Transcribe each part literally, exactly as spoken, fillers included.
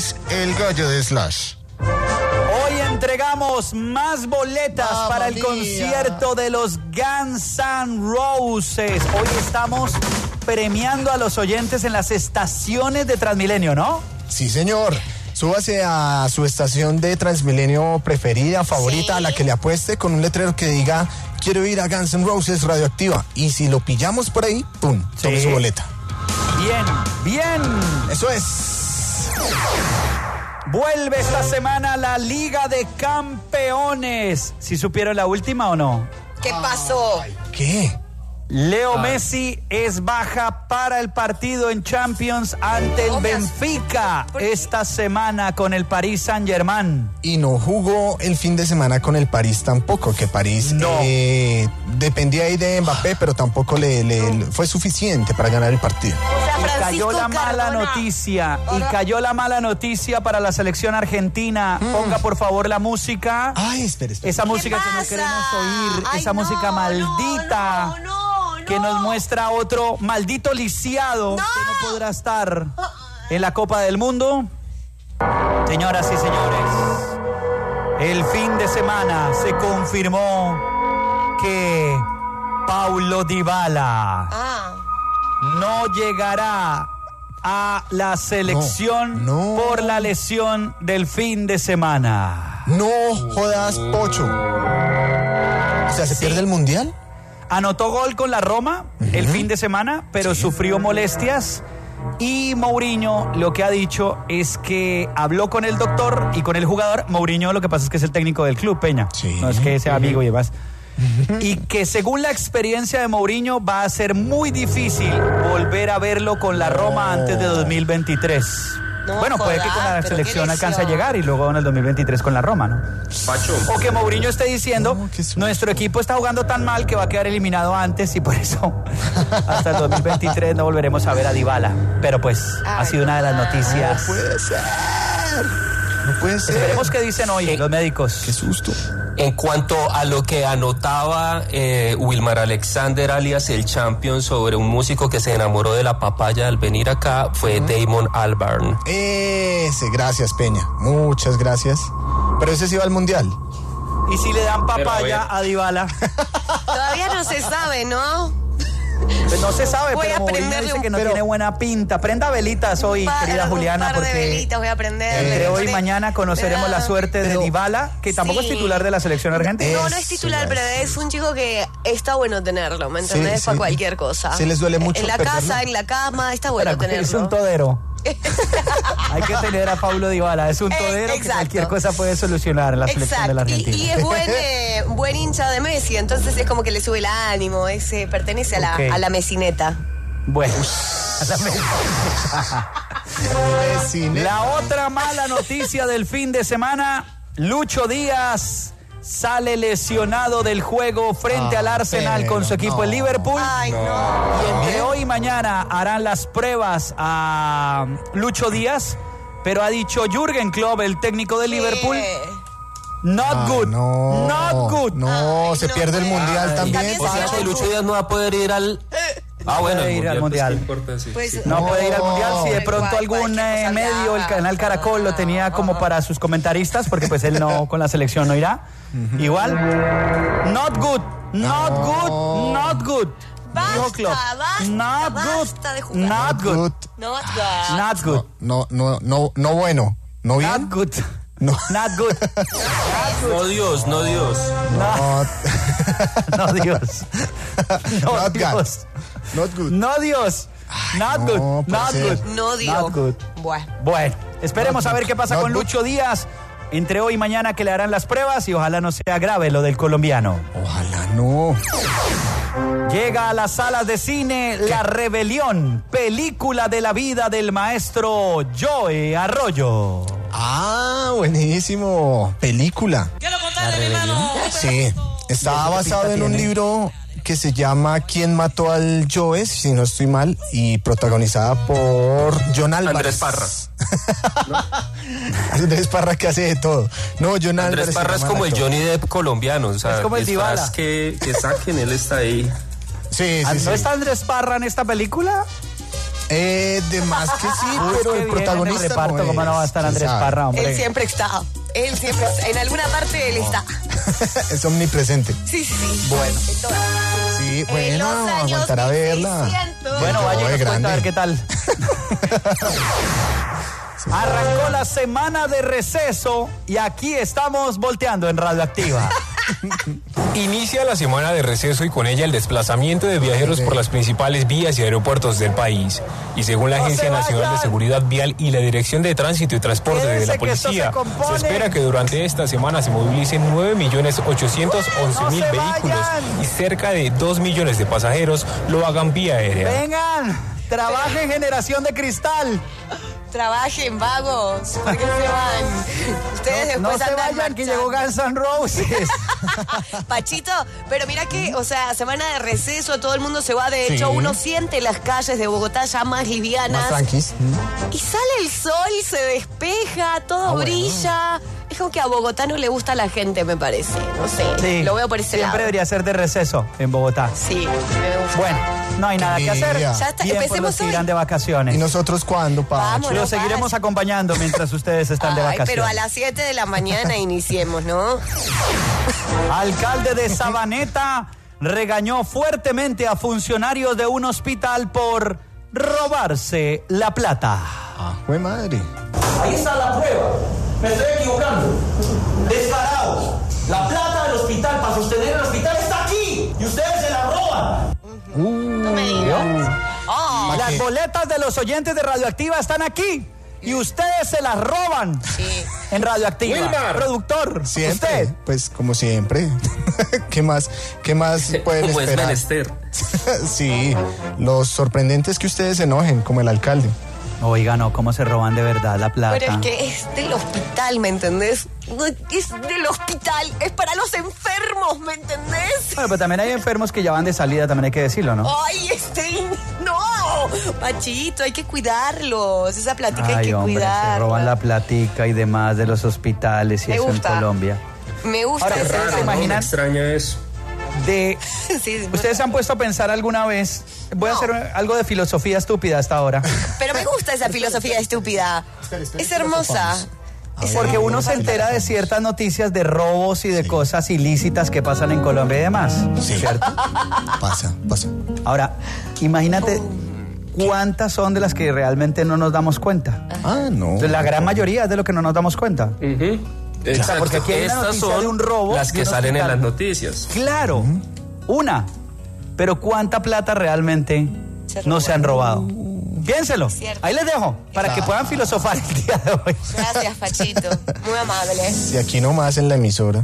es el gallo de Slash. Hoy entregamos más boletas Mamma para el mía. concierto de los Guns N' Roses. Hoy estamos premiando a los oyentes en las estaciones de Transmilenio, ¿no? Sí, señor. Súbase a su estación de Transmilenio preferida, favorita, Sí. a la que le apueste, con un letrero que diga quiero ir a Guns N' Roses Radioactiva. Y si lo pillamos por ahí, ¡pum! Tome Sí. su boleta. Bien, bien. Eso es. Vuelve esta semana la Liga de Campeones. ¿Sí supieron la última o no? ¿Qué pasó? ¿Qué? Leo Messi es baja para el partido en Champions ante el ¿Cómo? Benfica ¿Por qué? esta semana con el Paris Saint-Germain. Y no jugó el fin de semana con el París tampoco, que París No. eh, dependía ahí de Mbappé, pero tampoco le, le- le fue suficiente para ganar el partido. O sea, Y Francisco cayó la mala Cardona. noticia, y Ahora- cayó la mala noticia para la selección argentina. Ponga por favor la música. Ay, espere, espere. Esa música que no pasa? queremos oír, Ay, esa no, música no, maldita. no, no, no. Que nos muestra otro maldito lisiado No. que no podrá estar en la Copa del Mundo. Señoras y señores, el fin de semana se confirmó que Paulo Dybala Ah, no llegará a la selección No, no. por la lesión del fin de semana. No jodas, Pocho. O sea, ¿se pierde el Mundial? Anotó gol con la Roma el fin de semana, pero sufrió molestias. Y Mourinho lo que ha dicho es que habló con el doctor y con el jugador. Mourinho lo que pasa es que es el técnico del club, Peña. Sí. No es que sea amigo y demás. Y que según la experiencia de Mourinho va a ser muy difícil volver a verlo con la Roma antes de dos mil veintitrés. No bueno, puede que con la jodas, pero selección qué alcance a lesión. llegar y luego en el dos mil veintitrés con la Roma, ¿no? Pacho, O que Mourinho esté diciendo, No, qué susto. nuestro equipo está jugando tan mal que va a quedar eliminado antes y por eso hasta el dos mil veintitrés no volveremos a ver a Dybala. Pero pues ha Ay, sido una de las noticias. Puede ser. No puede ser. Esperemos que dicen hoy los médicos. Qué susto. en cuanto a lo que anotaba eh, Wilmar Alexander, alias el Champion, sobre un músico que se enamoró de la papaya al venir acá, fue Damon Albarn. Ese, gracias, Peña. Muchas gracias. Pero ese sí va al Mundial. Y si le dan Pero papaya a a Dybala, todavía no se sabe, ¿no? pues no se sabe, Voy pero a Mourinho prenderle dice un- que no pero- tiene buena pinta. Prenda velitas hoy, Un par- querida Juliana, un par de porque velitas voy a prenderle. entre hoy y Porque- mañana conoceremos la suerte de Pero- Dybala, que tampoco Sí. es titular de la selección argentina. No, no es titular, Eso, pero es un chico que está bueno tenerlo, ¿me entendés? Sí, Para sí. cualquier cosa. Sí les duele mucho En la perderlo. casa, en la cama, está bueno Para- es un tenerlo. todero. Hay que tener a Paulo Dybala, es un Eh, todero que exacto. cualquier cosa puede solucionar en la selección de la Exacto. Y, Argentina. y es buen, eh, buen hincha de Messi, entonces es como que le sube el ánimo, ese pertenece a la, Ok. a la mesineta. Bueno, Cine. la otra mala noticia del fin de semana, Lucho Díaz sale lesionado del juego frente Ah, al Arsenal pero con su equipo no. el Liverpool. Ay, no. Y entre hoy y mañana harán las pruebas a Lucho Díaz, pero ha dicho Jürgen Klopp, el técnico de Liverpool, Eh, not Ay, good, no, not good. No, Ay, se no pierde el puede. Mundial Ay, también. también se O sea pierde que el Lucho Díaz no va a poder ir al... Ah, bueno, puede ir al Mundial. pues, ¿qué importa? Sí, Pues, sí. No No. puede ir al Mundial, si de pronto Cual- algún cualquier eh, cosa medio, el haga. canal Caracol lo tenía como para sus comentaristas, porque pues él no, con la selección no irá. Igual, not good, not good, not good. Basta, Dijo Klopp. basta, Not basta good, de jugar. not good, Good. no, God. not good, No, no, no, no bueno. ¿No bien? not good, No. not good. No Dios, no Dios. No, No, Dios. No, Not Dios. good. Not good. No, Dios. Not no, good. puede Not ser. good. No dio. Not good. Bueno. Bueno, esperemos a ver qué pasa Not con good. Lucho Díaz entre hoy y mañana, que le harán las pruebas, y ojalá no sea grave lo del colombiano. Ojalá no. Llega a las salas de cine La Rebelión, película de la vida del maestro Joe Arroyo. Ah, buenísimo. Película. La Rebelión. Sí. Está qué basado pinta en un tiene? libro que se llama ¿Quién mató al Joe? Si no estoy mal, y protagonizada por John Álvarez. Andrés Parra. Andrés Parra, que hace de todo. No, John Álvarez. Andrés se Parra es llama como el actor. Johnny Depp colombiano. O sea, Es como el disfraz Dybala. que, que saquen, él está ahí. Sí, Ah, sí, ¿No sí. está Andrés Parra en esta película? Eh, de más que sí, Uy, pero qué el bien protagonista en el reparto, no ¿cómo no va a es, estar ¿quién Andrés sabe? Parra, hombre? Él siempre está. Él siempre está. En alguna parte él está. Es omnipresente. Sí, sí, sí. Bueno. En todas. Sí, En los bueno, años aguantará verla. seiscientos. Bueno, Yo, vaya y de nos cuenta grande. a ver qué tal. Arrancó la semana de receso y aquí estamos volteando en Radioactiva. Inicia la semana de receso y con ella el desplazamiento de viajeros por las principales vías y aeropuertos del país. Y según la ¡No Agencia se Nacional vayan! de Seguridad Vial y la Dirección de Tránsito y Transporte de Quédense la que esto Policía, se compone. se espera que durante esta semana se movilicen nueve millones ochocientos once mil ¡No se vehículos vayan! y cerca de dos millones de pasajeros lo hagan vía aérea. Vengan, trabajen Generación de Cristal. Trabajen, vagos. ¿Por qué se van? Ustedes No después se andan vayan, que llegó marchando. Guns N' Roses. Pachito, pero mira que, o sea, semana de receso, todo el mundo se va. De Sí. hecho, uno siente las calles de Bogotá ya más livianas. Más tranquis. Y sale el sol, se despeja, todo Ah, bueno. brilla. Es como que a Bogotá no le gusta a la gente, me parece. No sé, Sí, lo veo por ese siempre lado. debería ser de receso en Bogotá. Sí, me gusta. Bueno, no hay nada que hacer. envidia. Ya está, Bien por empecemos los que hoy. irán de vacaciones. ¿Y nosotros cuándo, Pacho? Vámonos. Los seguiremos Pacho. acompañando mientras ustedes están de Ay, vacaciones. pero a las siete de la mañana iniciemos, ¿no? Alcalde de Sabaneta regañó fuertemente a funcionarios de un hospital por robarse la plata. Ah, fue madre. Ahí está la prueba. Me estoy equivocando. Descarados. La plata del hospital para sostener el hospital está aquí. Y ustedes se la roban. No me digas. Oh, Las boletas de los oyentes de Radioactiva están aquí y ustedes se las roban sí. en Radioactiva. Wilmar. Productor, Siempre. usted. Pues como siempre. ¿Qué más? ¿Qué más pueden Como es esperar? menester. Sí, los sorprendentes que ustedes se enojen, como el alcalde. Oiga, no, ¿cómo se roban de verdad la plata? Pero es que es del hospital, ¿me entendés? No, es del hospital, es para los enfermos, ¿me entendés? Bueno, pero también hay enfermos que ya van de salida, también hay que decirlo, ¿no? Ay, este, no, Pachito, hay que cuidarlos, esa platica hay Ay, que hombre, cuidarla. se roban la platica y demás de los hospitales y Me eso gusta. en Colombia. Me gusta Ahora, ese ¿ustedes se tema. imaginan? Me extraña eso. De, Sí, sí, ¿Ustedes se han puesto a pensar alguna vez? Voy a No. hacer algo de filosofía estúpida hasta ahora. Pero me gusta esa filosofía estúpida. Es hermosa. Es Porque hermosa. uno se entera de ciertas noticias de robos y de cosas ilícitas que pasan en Colombia y demás. Sí. ¿Cierto? Pasa, pasa. Ahora, imagínate cuántas son de las que realmente no nos damos cuenta. Ah, no. La gran mayoría es de lo que no nos damos cuenta. Exacto. porque aquí hay una Estas noticia son de un robo las de que un salen en hospital. las noticias. Claro, una. Pero ¿cuánta plata realmente Se no se han robado? Uh. Piénselo. Cierto. Ahí les dejo para que puedan filosofar el día de hoy. Gracias, Pachito. Muy amable. Y aquí nomás en la emisora.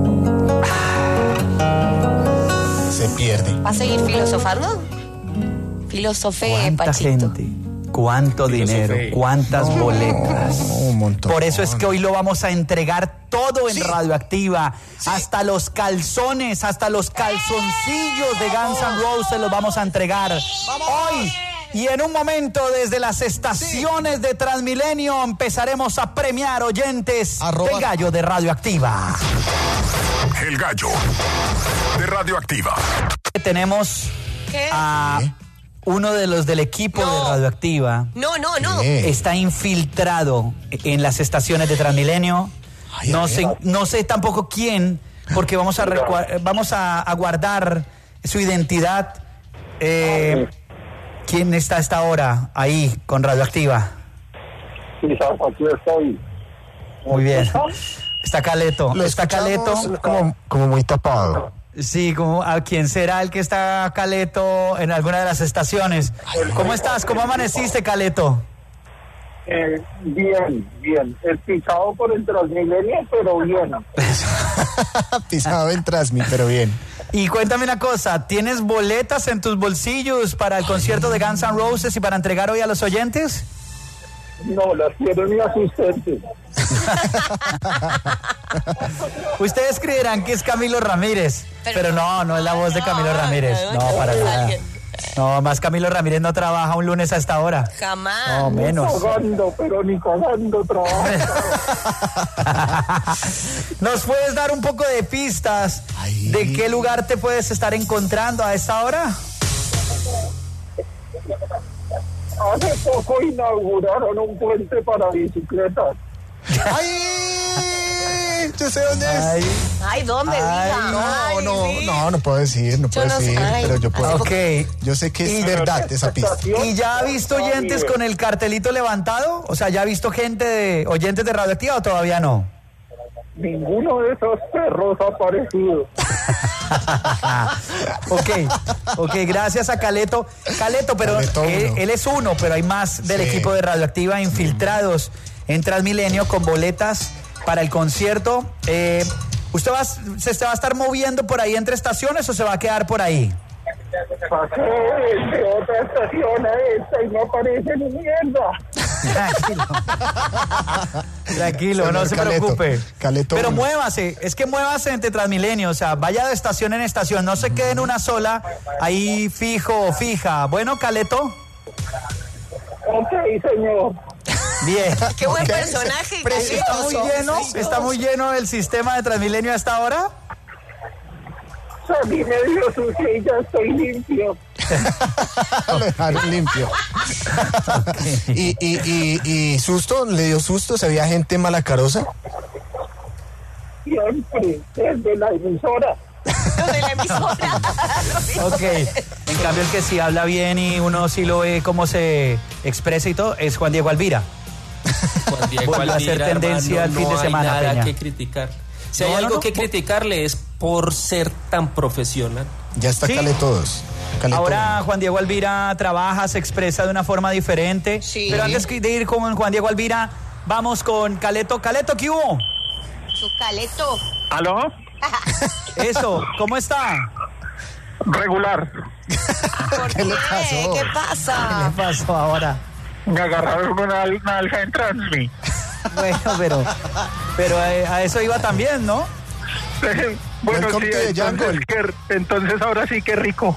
Se pierde. ¿Va a seguir filosofando? Filosofé, ¿Cuánta Pachito. gente? ¿Cuánto dinero? ¿Cuántas boletas? Un montón. Por eso es que hoy lo vamos a entregar todo en Radioactiva. Hasta los calzones, hasta los calzoncillos de Guns N' Roses los vamos a entregar hoy. Y en un momento desde las estaciones de Transmilenio empezaremos a premiar oyentes Arroba- del Gallo de Radioactiva. El Gallo de Radioactiva. Tenemos ¿Qué? a uno de los del equipo No. de Radioactiva. No, no, no. ¿Qué? Está infiltrado en las estaciones de Transmilenio. Ay, No a sé, ver. no sé tampoco quién, porque vamos a recua- vamos a, a guardar su identidad. Eh, ¿Quién está a esta hora ahí con Radioactiva? Quizás aquí estoy. Muy bien. Está Caleto. Lo Está Caleto. escuchamos como, como muy tapado. Sí, como a quién será el que está Caleto en alguna de las estaciones. ¿Cómo estás? ¿Cómo amaneciste, Caleto? Eh, bien, bien. Pisado por el Transmilenio, pero bien. Pisado en Transmi, pero bien. Y cuéntame una cosa, ¿tienes boletas en tus bolsillos para el concierto de Guns N' Roses y para entregar hoy a los oyentes? No, las quiero mi asistente. Ustedes creerán que es Camilo Ramírez, pero, Pero no, no es la voz de no, Camilo Ramírez. no, No, no, para es nada. alguien. No, más Camilo Ramírez no trabaja un lunes a esta hora. Jamás. No, menos. Cagando, pero ni cagando trabajo. ¿Nos puedes dar un poco de pistas Ay. de qué lugar te puedes estar encontrando a esta hora? hace poco inauguraron un puente para bicicletas. ¡Ay! Yo sé dónde es. Ay, Ay, ¿dónde? Ay, Diga. No, Ay, no, sí. no, no puedo decir, no Yo puedo no sé. decir, Ay. pero yo puedo. ok. Yo sé que es verdad esa pista. ¿Y ya ha visto oyentes con el cartelito levantado? O sea, ¿ya ha visto gente de oyentes de Radioactiva o todavía no? Ninguno de esos perros ha aparecido. ok, ok, gracias a Caleto. Caleto, pero Caleto él, uno. él es uno, pero hay más del Sí. equipo de Radioactiva infiltrados en Transmilenio con boletas para el concierto. Eh, ¿Usted va, se, se va a estar moviendo por ahí entre estaciones o se va a quedar por ahí? Pasé de otra estación a esta y no aparece ni mierda. Tranquilo. Tranquilo, Señor no se Caleto, preocupe. Caleto Pero uno. muévase, es que muévase entre Transmilenio, o sea, vaya de estación en estación, no se quede en una sola, ahí fijo o fija. Bueno, Caleto, Ok, señor. bien. Qué buen Ok, personaje. precioso. ¿Está muy lleno? ¿Está muy lleno el sistema de Transmilenio hasta ahora? Salí medio sucio y ya estoy limpio. Lo dejaron limpio. y, y, y, y susto, le dio susto, se veía gente malacarosa. Siempre, desde la emisora. De la emisora. Ok. En cambio, el que sí habla bien y uno sí lo ve cómo se expresa y todo, es Juan Diego Alvira. Juan Diego Volvió a ser Alvira, tendencia hermano, el fin de no semana, hay nada Peña. que criticar. Si No, hay no, algo no. que criticarle es por ser tan profesional. Ya está Sí. Caleto dos. Caleto Ahora uno. Juan Diego Alvira trabaja, se expresa de una forma diferente. Sí. Pero antes de ir con Juan Diego Alvira, vamos con Caleto. Caleto, ¿qué hubo? Su Caleto. ¿Aló? Eso, ¿cómo está? Regular. ¿Por qué? le pasó? ¿Qué ¿Qué pasa? le pasó ahora? Me agarraron una, una alja en Transmi. Bueno, pero, pero a, a eso iba también, ¿no? Bueno, Welcome sí, to the entonces, jungle. que- entonces ahora sí que rico.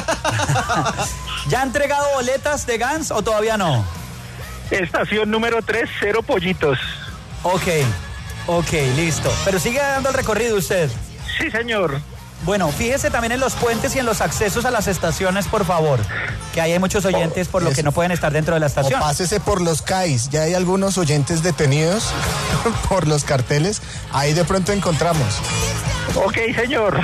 ¿Ya ha entregado boletas de Gans o todavía no? Estación número tres, cero pollitos. Ok, ok, listo. Pero sigue dando el recorrido usted. Sí, señor. Bueno, fíjese también en los puentes y en los accesos a las estaciones, por favor. Que ahí hay muchos oyentes por lo que eso. no pueden estar dentro de la O estación. pásese por los C A Is. Ya hay algunos oyentes detenidos por los carteles. Ahí de pronto encontramos. Ok, señor.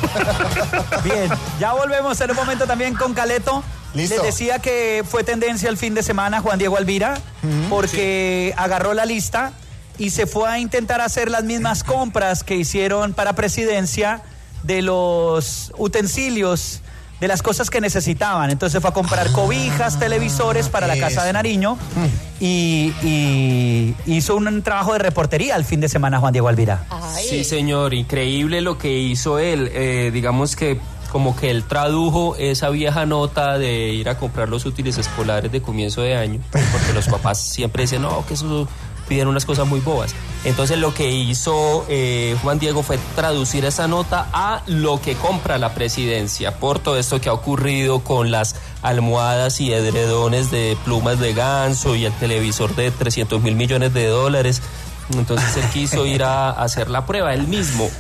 Bien, ya volvemos en un momento también con Caleto. Listo. Les decía que fue tendencia el fin de semana Juan Diego Alvira, porque agarró la lista y se fue a intentar hacer las mismas compras que hicieron para presidencia de los utensilios, de las cosas que necesitaban. Entonces fue a comprar cobijas, televisores para la Casa de eso. Nariño y, y hizo un trabajo de reportería el fin de semana Juan Diego Alvira. Ay. Sí, señor, increíble lo que hizo él. Eh, digamos que como que él tradujo esa vieja nota de ir a comprar los útiles escolares de comienzo de año, porque los papás siempre dicen, no, que eso piden unas cosas muy bobas. Entonces lo que hizo eh, Juan Diego fue traducir esa nota a lo que compra la presidencia, por todo esto que ha ocurrido con las almohadas y edredones de plumas de ganso y el televisor de trescientos mil millones de dólares. Entonces él quiso ir a, a hacer la prueba él mismo.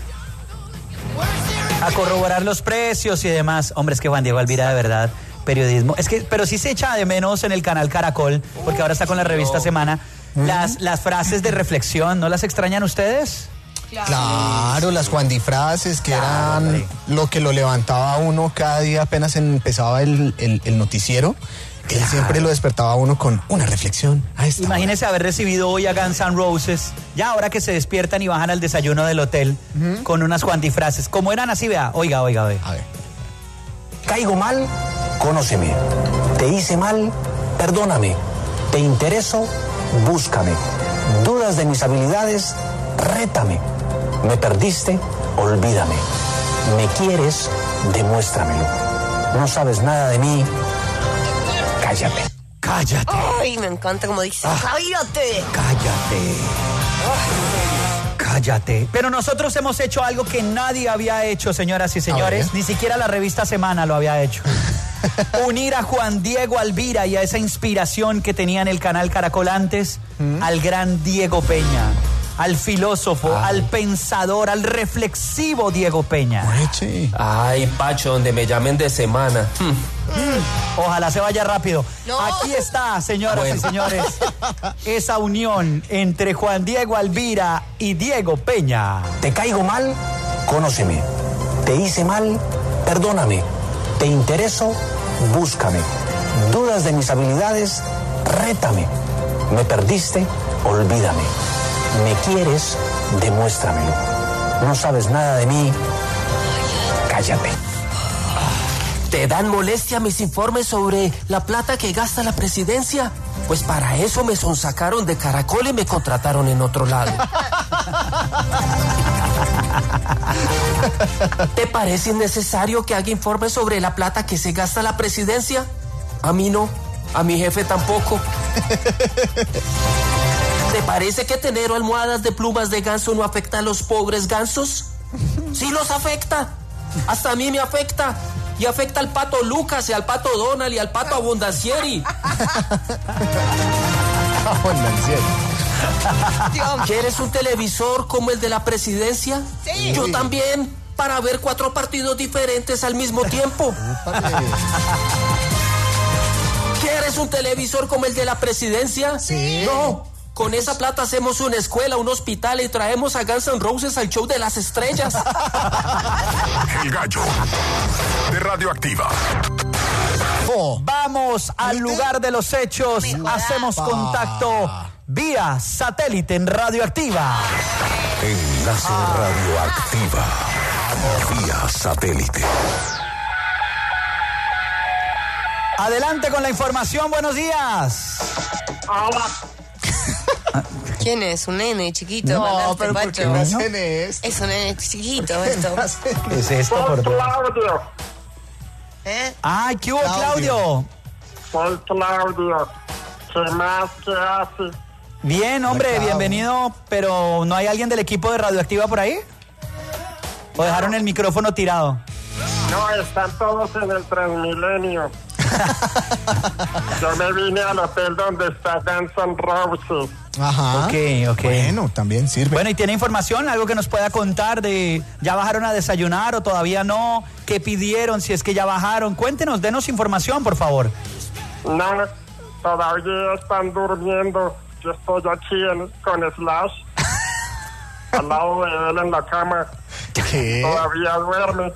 A corroborar los precios y demás. Hombre, es que Juan Diego Alvira, de verdad, periodismo. Es que, pero sí se echa de menos en el canal Caracol, porque ahora está con la revista Semana. Las, las frases de reflexión, ¿no las extrañan ustedes? Claro, las Juandifrases que Claro, eran hombre. lo que lo levantaba a uno cada día apenas empezaba el, el- el noticiero. Él siempre lo despertaba a uno con una reflexión. A esta Imagínese haber recibido hoy a Guns N' Roses, ya ahora que se despiertan y bajan al desayuno del hotel con unas Juandifrases. ¿Cómo eran así? Vea, oiga, oiga, oiga. hora. A ver. Caigo mal, conóceme. Te hice mal, perdóname. Te intereso, búscame. Dudas de mis habilidades, rétame. Me perdiste, olvídame. Me quieres, demuéstramelo. No sabes nada de mí, cállate. Cállate, Ay, me encanta como dice. Ah. ¡Cállate! cállate. Cállate. Pero nosotros hemos hecho algo que nadie había hecho, señoras y señores. ver. Ni siquiera la revista Semana lo había hecho. Unir a Juan Diego Alvira y a esa inspiración que tenía en el canal Caracol antes al gran Diego Peña. al filósofo, ah. al pensador, al reflexivo Diego Peña. Mueche. Ay, Pacho, donde me llamen de semana. Hmm. Mm. Ojalá se vaya rápido. No. Aquí está, señoras bueno. y señores, esa unión entre Juan Diego Alvira y Diego Peña. ¿Te caigo mal? Conóceme. ¿Te hice mal? Perdóname. ¿Te intereso? Búscame. ¿Dudas de mis habilidades? Rétame. ¿Me perdiste? Olvídame. ¿Me quieres? Demuéstramelo. ¿No sabes nada de mí? Cállate. ¿Te dan molestia mis informes sobre la plata que gasta la presidencia? Pues para eso me sonsacaron de Caracol y me contrataron en otro lado. ¿Te parece innecesario que haga informes sobre la plata que se gasta la presidencia? A mí no, a mi jefe tampoco. ¿Te parece que tener almohadas de plumas de ganso no afecta a los pobres gansos? Sí los afecta, hasta a mí me afecta. Y afecta al pato Lucas y al pato Donald y al pato Abondancieri. Abondancieri. ¿Quieres un televisor como el de la presidencia? Sí. Yo también, para ver cuatro partidos diferentes al mismo tiempo. ¿Quieres un televisor como el de la presidencia? Sí. No. Con esa plata hacemos una escuela, un hospital y traemos a Guns N' Roses al show de las estrellas. El Gallo de Radioactiva. Oh. Vamos al lugar de los hechos. Mejorá. Hacemos contacto vía satélite en Radioactiva. Enlace ah. Radioactiva. Vía satélite. Adelante con la información. Buenos días. Hola. ¿Quién es? ¿Un nene chiquito? No, pero ¿por qué me hacen esto? Es un nene chiquito esto. ¿Qué es esto? Soy Por... Claudio. ¿Eh? ¡Ay, qué hubo, Claudio! Soy Claudio. ¿Qué más? ¿Qué hace? Bien, hombre, Claudio. bienvenido. Pero ¿no hay alguien del equipo de Radioactiva por ahí? ¿O dejaron el micrófono tirado? No, están todos en el Transmilenio. Yo me vine al hotel donde está Guns N' Roses. Ajá. Ok, ok. Bueno, también sirve. Bueno, ¿y tiene información? ¿Algo que nos pueda contar de ya bajaron a desayunar o todavía no? ¿Qué pidieron? Si es que ya bajaron. Cuéntenos, denos información, por favor. No, todavía están durmiendo. Yo estoy aquí en, con Slash. Al lado de él en la cama. ¿Qué? Todavía duerme.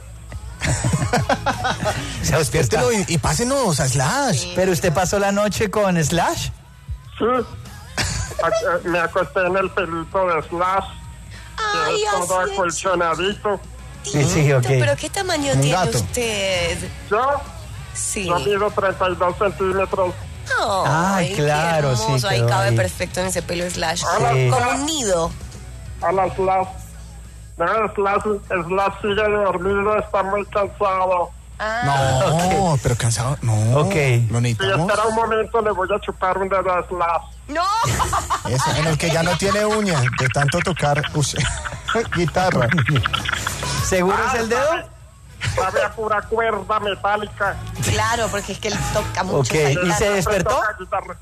Se despierta. Despiértelo y, y pásenos a Slash. Sí. ¿Pero usted pasó la noche con Slash? Sí. Ac- Me acosté en el pelito de Slash. Ay, que es todo así es. acolchonadito. Sí, sí, ok. ¿Pero qué tamaño Un tiene gato. usted? Yo, Sí. yo mido treinta y dos centímetros. Ay, claro, qué sí, hermoso. Ahí quedó cabe ahí. perfecto en ese pelo Slash. Sí. Como un nido. A la Slash. No, Slash, Slash sigue dormido, está muy cansado. Ah, No, pero cansado. No. Ok. Lo Si necesitamos. espera un momento, le voy a chupar un dedo a Slash. ¡No! Eso, en el que ya no tiene uñas de tanto tocar uy, guitarra. ¿Seguro es el dedo? Sabe a pura cuerda metálica. Claro, porque es que él toca mucho. Ok, esa ¿y guitarra. se despertó? Toca guitarra.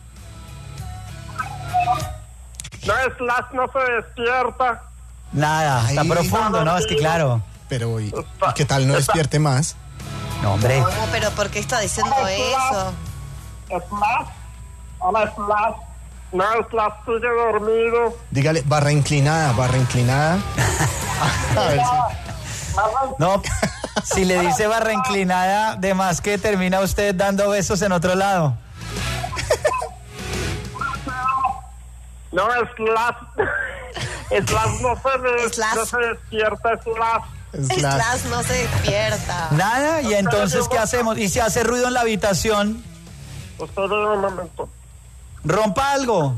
No, Slash no se despierta. Nada, está Ay. profundo, ¿no? Es que claro. Pero, ¿y, y qué tal no despierte más? No, hombre. No, pero ¿por qué está diciendo eso? Slash. Hola, Slash. No, Slash sigue dormido. Dígale, barra inclinada, barra inclinada. A ver si. No, si le dice barra inclinada, de más que termina usted dando besos en otro lado. No, Slash. Slash no se, de- Slash. no se despierta, Slash. Slash. Slash no se despierta. Nada, y entonces, ¿qué hacemos? Y si hace ruido en la habitación, Usted ve un momento. rompa algo.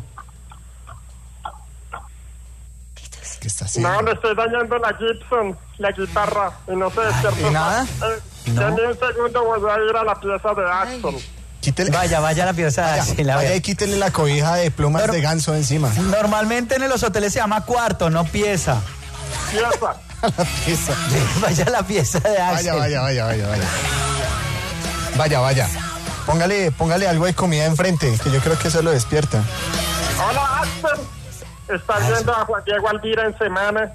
¿Qué está haciendo? No, le estoy dañando la Gibson, la guitarra, y no se despierta. ¿Y nada? Eh, No. Deme un segundo, voy a ir a la pieza de Axel. Quítele, Vaya, vaya a la pieza. vaya, sí, la vaya veo. y quítele la cobija de plumas Pero- de ganso encima. Normalmente en los hoteles se llama cuarto, no pieza. Pieza. La pieza. Vaya a la pieza de Axel. Vaya, vaya, vaya, vaya, vaya. Vaya, vaya. Póngale, póngale algo de comida enfrente, que yo creo que eso lo despierta. Hola, Axel. ¿Estás viendo a Juan Diego Alvira en semana?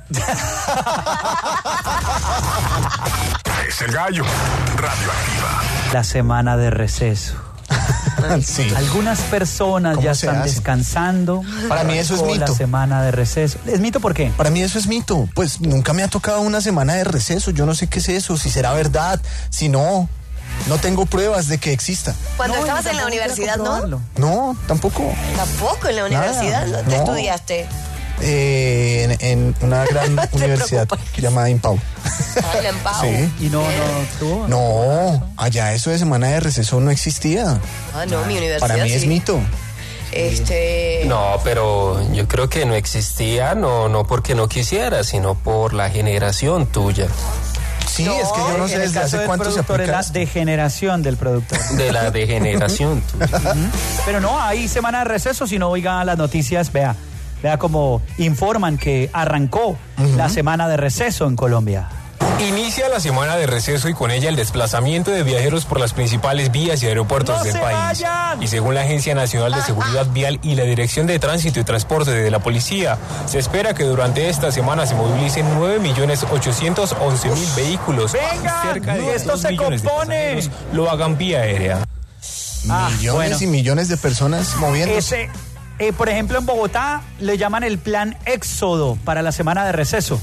Es el gallo. Radioactiva. La semana de receso. Sí. Algunas personas ¿Cómo ya se están hace? descansando. Para mí eso es Arrancó mito. La semana de receso. ¿Es mito por qué? Para mí eso es mito. Pues nunca me ha tocado una semana de receso. Yo no sé qué es eso, si será verdad, si no. No tengo pruebas de que exista. Cuando No, estabas yo en la tampoco universidad, quiero ¿no? comprobarlo. No, tampoco. Tampoco en la universidad, ¿no? ¿Qué no. estudiaste? Eh, en, en una gran te universidad preocupes. llamada Impau. Ah, en la Empau. Sí. Y no, no tuvo. No, allá eso de semana de receso no existía. Ah, no, mi universidad Para mí sí. es mito. Este... No, pero yo creo que no existía, no, no porque no quisiera, sino por la generación tuya. Sí, es que yo no sé en el desde caso hace del cuánto se productor es aplica la esto. degeneración del productor. De la degeneración tuya. Pero no, hay semana de receso, si no oigan las noticias, vea, vea cómo informan que arrancó la semana de receso en Colombia. Inicia la semana de receso y con ella el desplazamiento de viajeros por las principales vías y aeropuertos ¡No del se país. vayan! Y según la Agencia Nacional de Seguridad Vial y la Dirección de Tránsito y Transporte de la Policía, se espera que durante esta semana se movilicen nueve millones ochocientos once mil vehículos. ¡Vengan! Y cerca de ¡Esto dos se millones de compone! pasajeros lo hagan vía aérea. Ah, Millones bueno. y millones de personas moviéndose. Ese, eh, por ejemplo, en Bogotá le llaman el plan Éxodo para la semana de receso.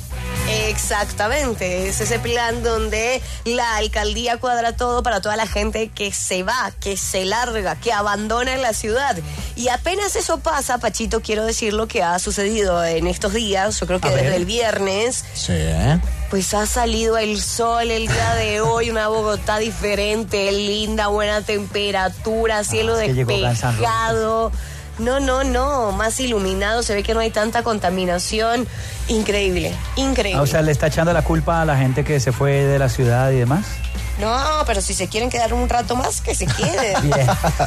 Exactamente, es ese plan donde la alcaldía cuadra todo para toda la gente que se va, que se larga, que abandona la ciudad. Y apenas eso pasa, Pachito, quiero decir lo que ha sucedido en estos días, yo creo que A ver. desde el viernes, Sí, ¿eh? pues ha salido el sol el día de hoy, una Bogotá diferente, linda, buena temperatura, cielo es que llegó Guns N' despejado. No, no, no, más iluminado, se ve que no hay tanta contaminación. Increíble, increíble. Ah, o sea, le está echando la culpa a la gente que se fue de la ciudad y demás. No, pero si se quieren quedar un rato más, que se queden. Bien.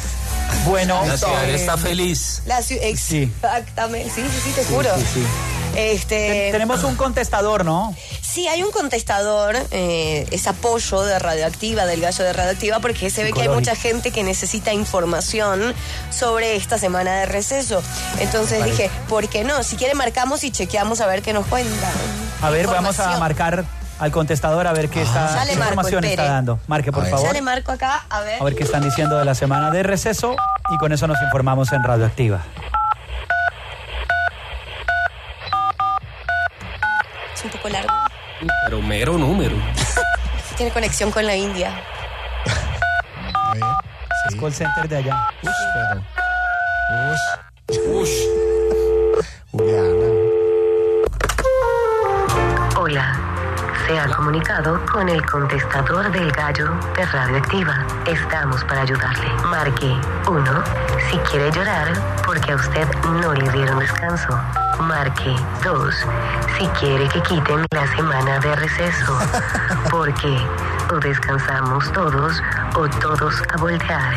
Bueno, La ciudad eh, está feliz. La ciu- Sí. Exactamente, sí, sí, sí, te juro. sí, sí. Este, tenemos un contestador, ¿no? sí, hay un contestador, eh, es apoyo de Radioactiva, del Gallo de Radioactiva, porque se ve que hay Psicológico. mucha gente que necesita información sobre esta semana de receso. Entonces Vale. dije, ¿por qué no? Si quiere marcamos y chequeamos a ver qué nos cuentan. A ver, vamos a Información. marcar al contestador a ver qué, está, Ya le qué marco, información espere. está dando. Marque, por A ver. favor. Ya le marco acá, a ver. A ver qué están diciendo de la semana de receso y con eso nos informamos en Radioactiva. Es un poco largo. Pero mero número. Tiene conexión con la India. A ver, sí. Call center de allá. Pero- Ush. Juliana. Hola, se ha comunicado con el contestador del gallo de Radioactiva. Estamos para ayudarle. Marque uno si quiere llorar porque a usted no le dieron descanso. Marque dos si quiere que quiten la semana de receso. Porque o descansamos todos o todos a voltear.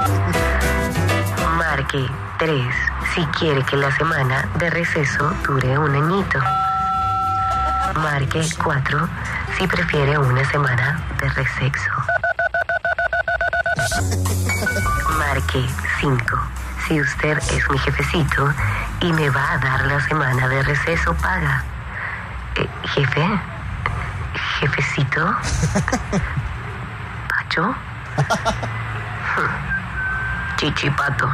Marque tres si quiere que la semana de receso dure un añito. Marque cuatro si prefiere una semana de resexo. Marque cinco si usted es mi jefecito y me va a dar la semana de receso paga. Eh, jefe, jefecito, Pacho, Chichipato.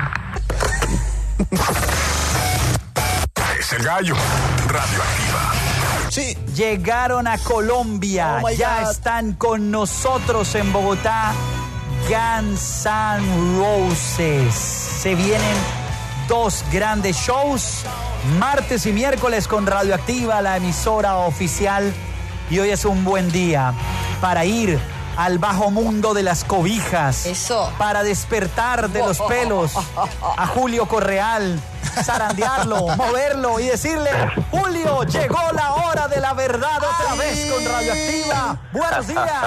Es el gallo. Radioactiva. Sí. Llegaron a Colombia, Oh my ya God. están con nosotros en Bogotá Guns N' Roses. Se vienen dos grandes shows, martes y miércoles con Radioactiva, la emisora oficial. Y hoy es un buen día para ir al bajo mundo de las cobijas. Eso. Para despertar de los pelos a Julio Correal, zarandearlo, moverlo y decirle: Julio, llegó la hora de la verdad otra vez con Radioactiva. Buenos días.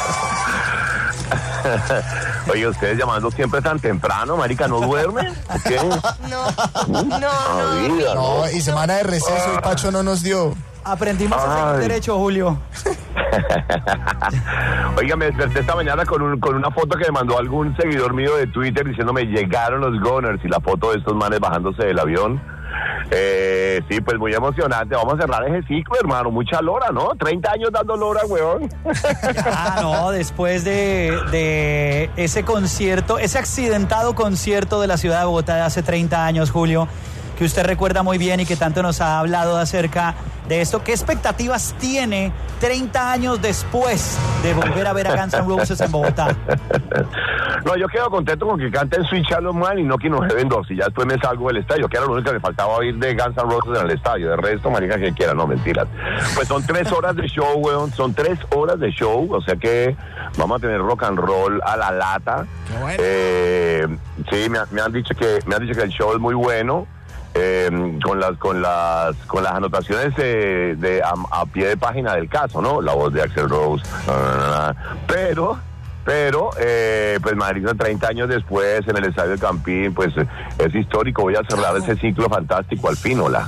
Oye, ustedes llamando siempre tan temprano, marica, ¿no duermen? ¿O qué? No, no, no. Vida, ¿no? No, y semana de receso y Pacho no nos dio. Aprendimos a seguir Ay. derecho, Julio. Oiga, me desperté esta mañana con, un, con una foto que me mandó algún seguidor mío de Twitter diciéndome llegaron los Gunners y la foto de estos manes bajándose del avión. Eh, sí, pues muy emocionante. Vamos a cerrar ese ciclo, hermano. Mucha lora, ¿no? treinta años dando lora, weón. Ah, no, después de, de ese concierto, ese accidentado concierto de la ciudad de Bogotá de hace treinta años, Julio, que usted recuerda muy bien y que tanto nos ha hablado acerca de esto. ¿Qué expectativas tiene treinta años después de volver a ver a Guns N' Roses en Bogotá? No, yo quedo contento con que canten Sweet Child of Mine y no que nos Heaven dos, y ya después me salgo del estadio, que era lo único que me faltaba oír de Guns N' Roses en el estadio. De resto, marica, que quiera, no, mentiras. Pues son tres horas de show, weón, son tres horas de show, o sea que vamos a tener rock and roll a la lata. Qué bueno. Eh, sí, me, me han dicho que me han dicho que el show es muy bueno. Eh, con las con las con las anotaciones de, de a, a pie de página del caso, ¿no? La voz de Axl Rose, uh, pero pero eh, pues marica, treinta años después en el Estadio del Campín, pues es histórico. Voy a cerrar ese ciclo fantástico al fin, hola.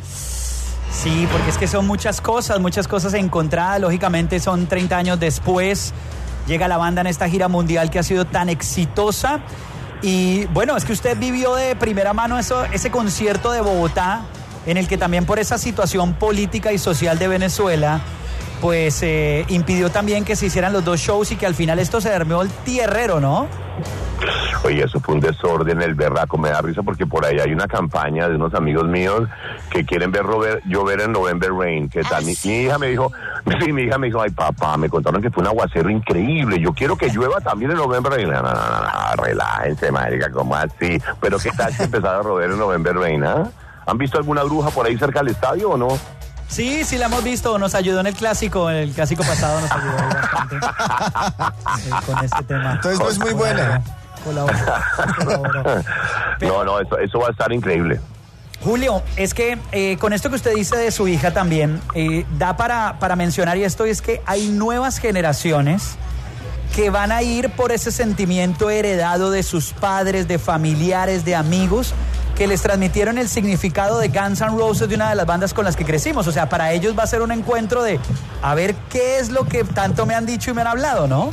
Sí, porque es que son muchas cosas, muchas cosas encontradas. Lógicamente son treinta años después. Llega la banda en esta gira mundial que ha sido tan exitosa. Y bueno, es que usted vivió de primera mano eso, ese concierto de Bogotá, en el que también por esa situación política y social de Venezuela, pues eh, impidió también que se hicieran los dos shows y que al final esto se armó el tierrero, ¿no? Oye, eso fue un desorden, el berraco. Me da risa porque por ahí hay una campaña de unos amigos míos que quieren ver Robert, llover en November Rain. ¿Qué tal? Mi, mi hija me dijo, sí, mi hija me dijo, ay papá, me contaron que fue un aguacero increíble. Yo quiero que llueva también en November Rain. No, no, no, no, relájense, marica, ¿cómo así? Pero ¿qué tal si empezara a llover en November Rain, ah? ¿Han visto alguna bruja por ahí cerca del estadio o no? Sí, sí la hemos visto, nos ayudó en el clásico, en el clásico pasado nos ayudó bastante eh, con este tema. Entonces no es muy buena. Colaboró, colaboró. Pero, no, no, eso, eso va a estar increíble. Julio, es que eh, con esto que usted dice de su hija también, eh, da para, para mencionar, y esto es que hay nuevas generaciones que van a ir por ese sentimiento heredado de sus padres, de familiares, de amigos, que les transmitieron el significado de Guns N' Roses, de una de las bandas con las que crecimos. O sea, para ellos va a ser un encuentro de a ver qué es lo que tanto me han dicho y me han hablado, ¿no?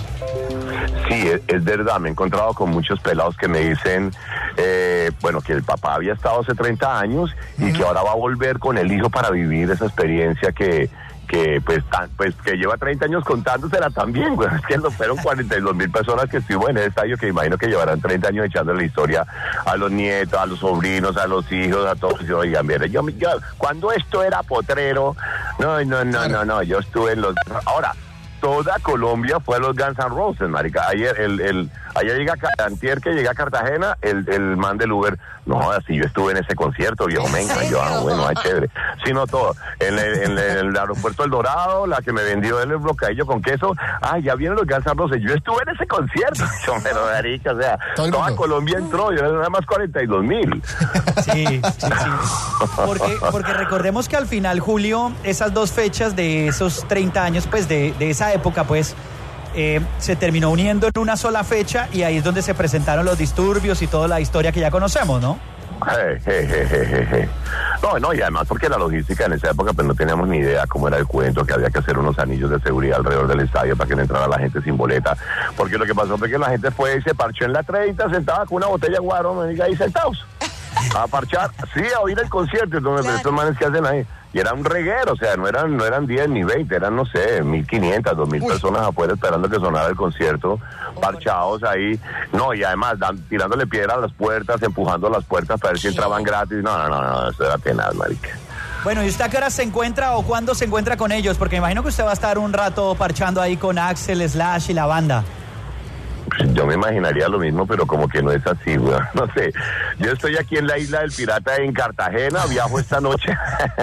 Sí, es, es verdad. Me he encontrado con muchos pelados que me dicen, eh, bueno, que el papá había estado hace treinta años y uh-huh. que ahora va a volver con el hijo para vivir esa experiencia que... que pues tan, pues que lleva treinta años contándosela también, güey. Es que fueron cuarenta y dos mil personas que estuvimos en el estadio, que imagino que llevarán treinta años echándole la historia a los nietos, a los sobrinos, a los hijos, a todos. Y oigan, mire, yo, yo cuando esto era potrero, no, no, no, no, no, yo estuve en los... Ahora, toda Colombia fue a los Guns N' Roses, marica. Ayer, el, el, ayer llega antier que llega a Cartagena, el, el man del Uber, no, así yo estuve en ese concierto, viejo, menca, yo, ah, bueno, ah, chévere. Sí, no todo. En el, en el aeropuerto El Dorado, la que me vendió el bocadillo con queso, ah, ya vienen los Guns N' Roses, yo estuve en ese concierto, yo me lo marica, o sea, toda Colombia entró, yo nada más cuarenta y dos mil. Sí, sí, sí. Porque, porque recordemos que al final, Julio, esas dos fechas de esos treinta años, pues de, de esa época, pues, eh, se terminó uniendo en una sola fecha y ahí es donde se presentaron los disturbios y toda la historia que ya conocemos, ¿no? Hey, hey, hey, hey, hey. No, no, y además porque la logística en esa época pues no teníamos ni idea cómo era el cuento, que había que hacer unos anillos de seguridad alrededor del estadio para que no entrara la gente sin boleta, porque lo que pasó fue que la gente fue y se parchó en la treinta, sentada con una botella de guaro, me diga ahí sentados, a parchar, sí, a oír el concierto, entonces claro. Estos manes que hacen ahí, y era un reguero, o sea, no eran no eran diez ni veinte, eran, no sé, mil quinientas, dos mil personas afuera esperando que sonara el concierto, parchados ahí, no, y además dan, tirándole piedra a las puertas, empujando las puertas para ver si entraban gratis, no, no, no, no, eso era tenaz, marica. Bueno, ¿y usted a qué hora se encuentra o cuándo se encuentra con ellos? Porque me imagino que usted va a estar un rato parchando ahí con Axl, Slash y la banda. Yo me imaginaría lo mismo, pero como que no es así, güey. No sé. Yo estoy aquí en la isla del Pirata en Cartagena, viajo esta noche.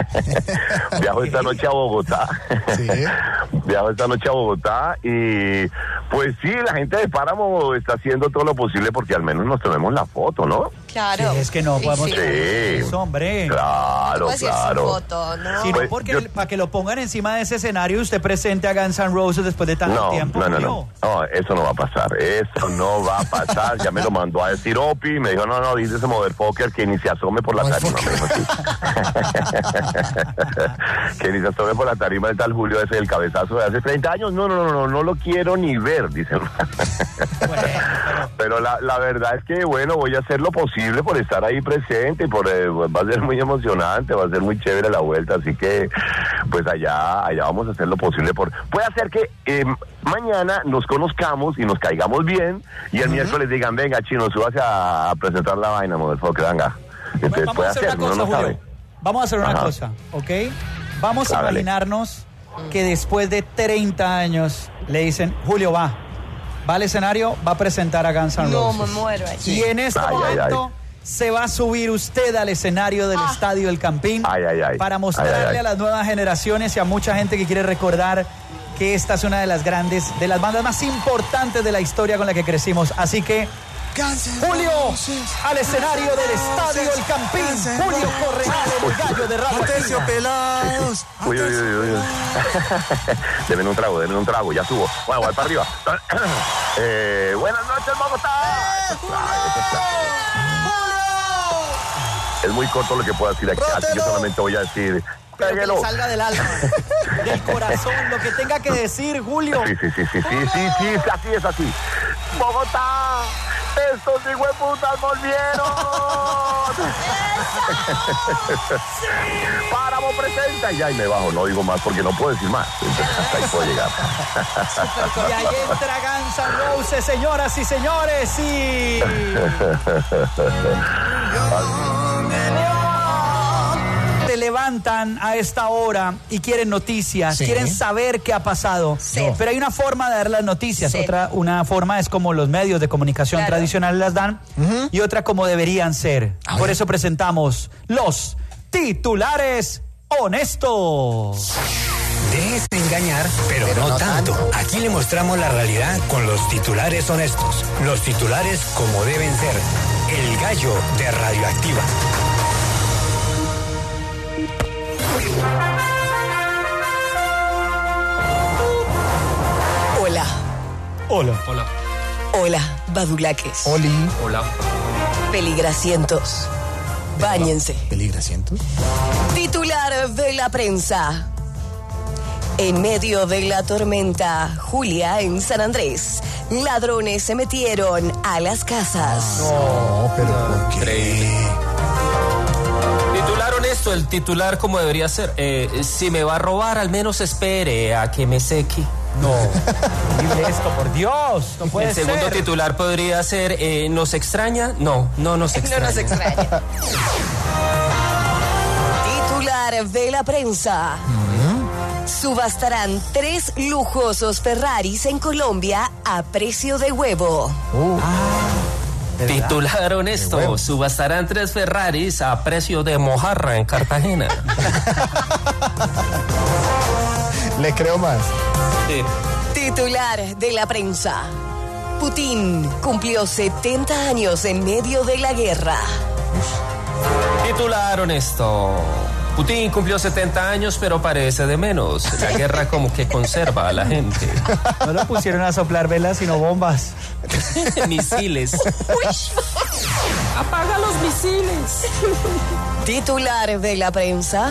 viajo esta noche a Bogotá. ¿Sí? Viajo esta noche a Bogotá y pues sí, la gente de Páramo está haciendo todo lo posible porque al menos nos tomemos la foto, ¿no? Claro. Sí, es que no podemos... Sí. Eso, hombre. Claro, pues claro. Foto, ¿no? Sí, pues, no, porque yo... el, para que lo pongan encima de ese escenario y usted presente a Guns N' Roses después de tanto no, tiempo. No, no, no, no. Eso no va a pasar. Eso no va a pasar. Ya me lo mandó a decir Opi. Me dijo, no, no, dice ese motherfucker que ni se asome por la tarima. que ni se asome por la tarima del tal Julio ese, el cabezazo de hace treinta años. No, no, no, no, no lo quiero ni ver, dicen. Bueno, pero pero la, la verdad es que, bueno, voy a hacer lo posible posible por estar ahí presente, y por, eh, va a ser muy emocionante, va a ser muy chévere la vuelta, así que pues allá, allá vamos a hacer lo posible por... Puede hacer que eh, mañana nos conozcamos y nos caigamos bien, y el uh-huh. miércoles digan, venga, Chino, súbase a, a presentar la vaina, motherfucker, venga. Entonces vamos puede a hacer hacer, una cosa, uno no Julio. sabe. Vamos a hacer una Ajá. cosa, ¿ok? Vamos a Hágale. imaginarnos que después de treinta años le dicen, Julio, va, va al escenario, va a presentar a Guns N' No, Roses. me muero ahí. Y en este Ay, momento ay, se va a subir usted al escenario del Ah. Estadio El Campín Ay, ay, ay. para mostrarle Ay, ay, ay. a las nuevas generaciones y a mucha gente que quiere recordar que esta es una de las grandes, de las bandas más importantes de la historia con la que crecimos. Así que, Julio, al escenario del Estadio El Campín. Julio Correal, el gallo de Radio Atención, pelados. Uy, uy, uy, uy, uy. Denme un trago, denme un trago, ya subo. Bueno, voy para arriba. eh, buenas noches, Bogotá. Es muy corto lo que puedo decir aquí, así que solamente voy a decir... Pero que péguelo. le salga del alma, del corazón, lo que tenga que decir, Julio. Sí, sí, sí, sí, sí, sí, sí, sí, así es, así. Bogotá, estos hijueputas volvieron. Páramo presenta. Y ahí me bajo, no digo más porque no puedo decir más. Entonces, hasta ahí puedo llegar. Y ahí entra Guns N' Roses, señoras y señores, y... te levantan a esta hora y quieren noticias, Sí. quieren saber qué ha pasado. Sí. Pero hay una forma de dar las noticias, Sí. otra una forma es como los medios de comunicación Claro. tradicionales las dan, Ujú. y otra como deberían ser. A Por ver. eso presentamos los titulares honestos. Déjese engañar, pero, no, tanto. Aquí le mostramos la realidad con los titulares honestos. Los titulares como deben ser. El gallo de Radioactiva. Hola, Hola. Hola. hola, badulaques, Oli, Hola. peligracientos. Báñense. peligracientos. Titular de la prensa. En medio de la tormenta, Julia, en San Andrés, ladrones se metieron a las casas. No, pero ¿por qué? Increíble. Titular honesto, el titular como debería ser. Eh, si me va a robar, al menos espere a que me seque. No. Dile esto, por Dios. No puede El segundo ser. titular podría ser, eh, ¿nos extraña? No, no nos extraña. No nos extraña. Titular de la prensa. Subastarán tres lujosos Ferraris en Colombia a precio de huevo. Uh, Titular honesto, subastarán tres Ferraris a precio de mojarra en Cartagena. le creo más. Sí. Titular de la prensa. Putin cumplió setenta años en medio de la guerra. Titular honesto. Putin cumplió setenta años, pero parece de menos. La guerra como que conserva a la gente. No lo pusieron a soplar velas, sino bombas. Misiles. Apaga los misiles. Titular de la prensa.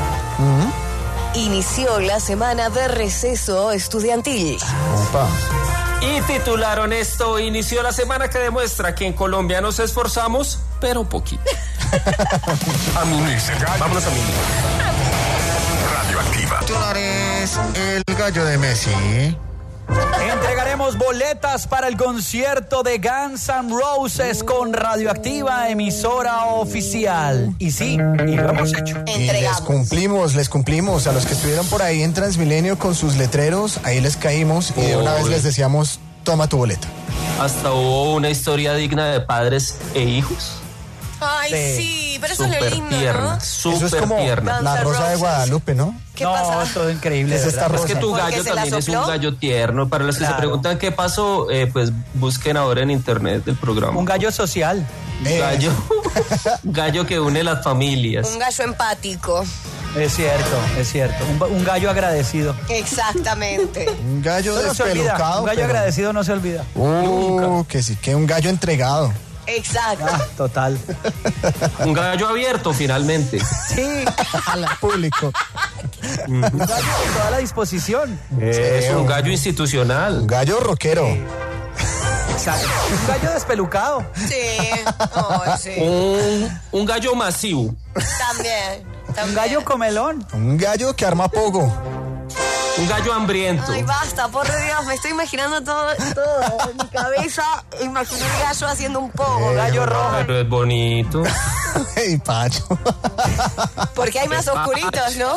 Inició la semana de receso estudiantil. Opa. Y titular honesto, inició la semana que demuestra que en Colombia nos esforzamos, pero poquito. A mí me Vámonos a mí. Radioactiva. Titulares, el gallo de Messi. Entregaremos boletas para el concierto de Guns N' Roses con Radioactiva, emisora oficial. Y sí, y lo hemos hecho. Y les Entregamos. cumplimos, les cumplimos. A los que estuvieron por ahí en Transmilenio con sus letreros, ahí les caímos y de una vez Uy. les decíamos, toma tu boleta. Hasta hubo una historia digna de padres e hijos. Ay, Sí. sí, pero eso es lo Súper lindo, tierna, ¿no? Eso es súper como tierna. la Guns N' rosa de Roses. Guadalupe, ¿no? ¿Qué no, pasa? todo increíble. Es de esta verdad. rosa. Es que tu ¿Porque gallo se la también es un sopló? gallo tierno. Para los que Claro. se preguntan qué pasó, eh, pues busquen ahora en internet el programa. Un gallo social. Eh, gallo, gallo que une las familias. Un gallo empático. Es cierto, es cierto. Un, un gallo agradecido. Exactamente. Un gallo Eso no se olvida. despelucado. Un gallo pero- agradecido no se olvida. Uh, que sí, que un gallo entregado. Exacto. Ah, total. Un gallo abierto finalmente. Sí, Al público. un gallo con toda la disposición. Es Sí, un un- gallo institucional. Un gallo rockero. Exacto. Un gallo despelucado. Sí, oh, sí. Un, un gallo masivo. También, también. Un gallo comelón. Un gallo que arma poco. Un gallo hambriento. Ay, basta, por Dios, me estoy imaginando todo, todo en mi cabeza. Imagino el gallo haciendo un poco. Eh, gallo rojo. Pero es bonito. Ey, Pacho. Porque hay más oscuritos, ¿no?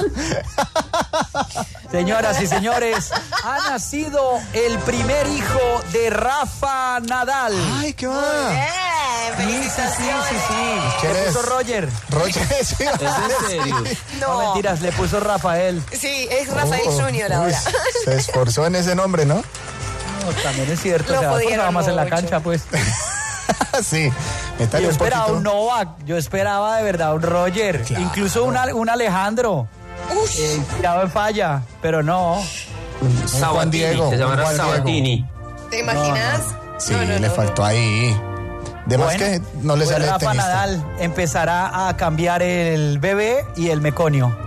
Señoras y señores, ha nacido el primer hijo de Rafa Nadal. Ay, ¿qué va? Bien, felicitaciones. Sí, sí, sí. ¿Quién Le es? puso Roger. Roger, sí. ¿Es en serio? No, No, mentiras, le puso Rafael. sí, es Rafael Oh, Junior uy, ahora. se esforzó en ese nombre, ¿no? No, también es cierto. Lo Se va a pudieron esforzar más en la mucho. cancha, pues. Sí. Métale Yo un esperaba poquito. un Novak, yo esperaba de verdad un Roger, Claro. incluso un, Ale- un Alejandro, eh, inspirado en falla, pero no. Un Juan Sabatini, Diego. se un llamará Juan Diego. Sabatini. ¿Te imaginas? Sí, No, no, le no, faltó ahí. De más Bueno, que no le pues sale Rafa tenista. Nadal empezará a cambiar el bebé y el meconio.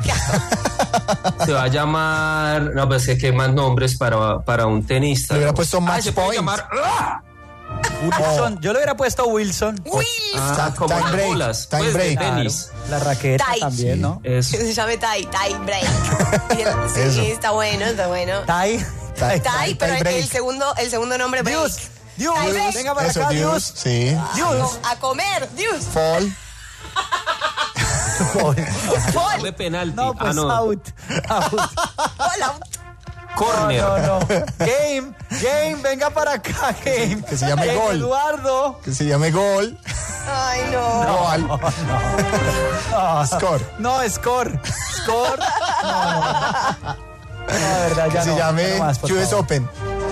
Se va a llamar. No, pues es que hay más nombres para, para un tenista. Le hubiera ¿no? puesto Ah, match se puede point. llamar. ¡Ah! Wilson, yo le hubiera puesto Wilson. Will. Ah, Ti- como time las break, bolas, time pues, de break. tenis. La raqueta Tai. también, ¿no? Eso. Se llame Tai, Tai Break. Bien, sí, Eso. está bueno, está bueno. Tai. Tai- Tai, pero tie el, break. el segundo, el segundo nombre break. Dios, Dios, Tai break. venga para Eso, acá, Dios. Dios. Sí. Dios. A comer, Dios. Fall. Fall. De penalti. No, pues ah, no. out. Out. Hola. Corner. No, no, no. Game, Game, venga para acá, Game. Que se llame Game gol. Eduardo. Que se llame gol. Ay, no. Gol. No, Score. no, score. Score. No, no. No, de verdad, Que ya se no. llame Ya no más, por U S favor. Open.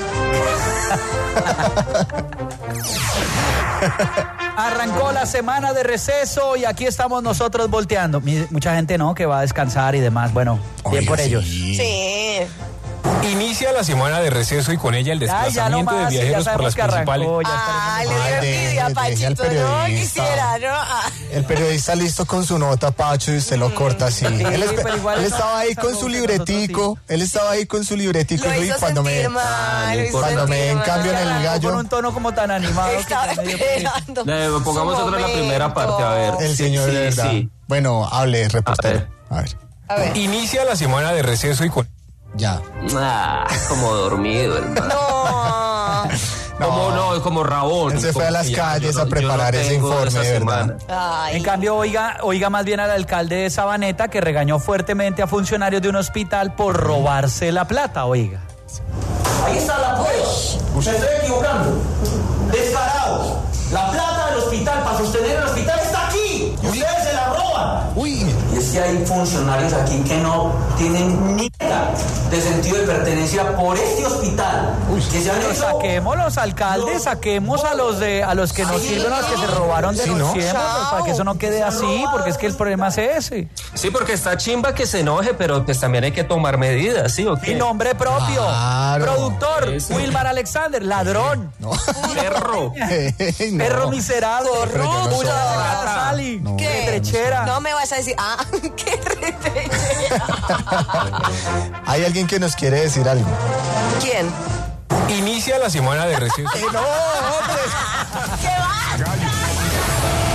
Arrancó la semana de receso y aquí estamos nosotros volteando. Mi- Mucha gente no, que va a descansar y demás. Bueno, bien Oiga, por sí. ellos. Sí. Inicia la semana de receso y con ella el Ay, ya no desplazamiento más, de ya viajeros por sabemos las que arrancó. principales. Ya Ah, estaremos- le dio Ay, envidia, deje al Pachito, ¿no? periodista. Quisiera, ¿no? Ah. El periodista listo con su nota, Pacho, y usted lo corta así. Sí, él espe- pero igual él no, estaba ahí no, con no, su que libretico. Él estaba ahí con su libretico. Lo y hizo cuando sentir me, mal, lo hizo cuando me sentir den cambio en mal. el Arrancó gallo, con un tono como tan animado. que Estaba ya medio que- esperando. Le- pongamos su otra en la primera parte, a ver. el Sí, señor sí, de verdad. sí. Bueno, hable, reportero. A ver. A ver. Inicia la semana de receso y con Ya. Ah, como dormido, hermano. No. Como no, como rabón. Él se fue como a las que ya, calles yo no- a preparar yo no ese tengo informe, esa de verdad. semana. Ay. En cambio, oiga, oiga más bien al alcalde de Sabaneta que regañó fuertemente a funcionarios de un hospital por robarse la plata, oiga. Ahí está la prueba. Se estoy equivocando. Descarados. La plata del hospital para sostener el hospital está aquí. Y ustedes se la roban. Uy. Y es que hay funcionarios aquí que no tienen ni idea de sentido de pertenencia por este hospital. Que se han Pero hecho... saquemos los alcaldes, saquemos a los de a los que nos sirven, a los que se robaron, Sí, ¿no? denunciémoslos para que eso no quede así, porque es que el problema es ese. Sí, porque está chimba que se enoje, pero pues también hay que tomar medidas, ¿sí o qué? Y nombre propio. Claro. Productor, Eso. Wilmar Alexander, ladrón. No. Perro. Ey, no. Perro miserable. Pero yo no soy. Corrupta. Sali. No. ¿Qué? Retrechera. No me vas a decir, ah, qué retrechera. Hay alguien que nos quiere decir algo. ¿Quién? inicia la semana de receso. no, hombre. ¿Qué va?